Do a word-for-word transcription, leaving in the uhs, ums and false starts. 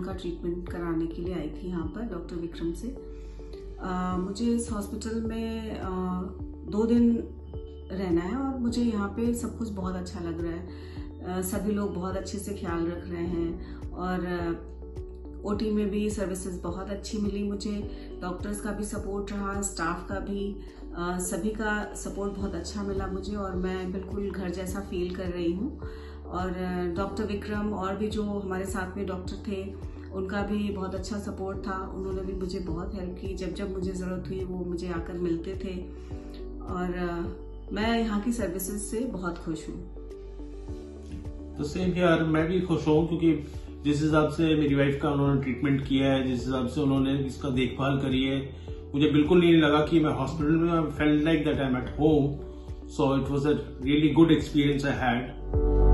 का ट्रीटमेंट कराने के लिए आई थी यहाँ पर डॉक्टर विक्रम से। आ, मुझे इस हॉस्पिटल में आ, दो दिन रहना है और मुझे यहाँ पे सब कुछ बहुत अच्छा लग रहा है। आ, सभी लोग बहुत अच्छे से ख्याल रख रहे हैं और ओटी में भी सर्विसेज बहुत अच्छी मिली मुझे। डॉक्टर्स का भी सपोर्ट रहा, स्टाफ का भी, आ, सभी का सपोर्ट बहुत अच्छा मिला मुझे और मैं बिल्कुल घर जैसा फील कर रही हूँ। और डॉक्टर विक्रम और भी जो हमारे साथ में डॉक्टर थे उनका भी बहुत अच्छा सपोर्ट था। उन्होंने भी मुझे बहुत हेल्प की, जब जब मुझे ज़रूरत हुई वो मुझे आकर मिलते थे और मैं यहाँ की सर्विसेज से बहुत खुश हूँ। तो सेम यार, मैं भी खुश हूँ क्योंकि जिस हिसाब से मेरी वाइफ का उन्होंने ट्रीटमेंट किया है, जिस हिसाब से उन्होंने इसका देखभाल करी है, मुझे बिल्कुल नहीं लगा कि मैं हॉस्पिटल में, I felt like that I am at home. So it was a really good experience I had.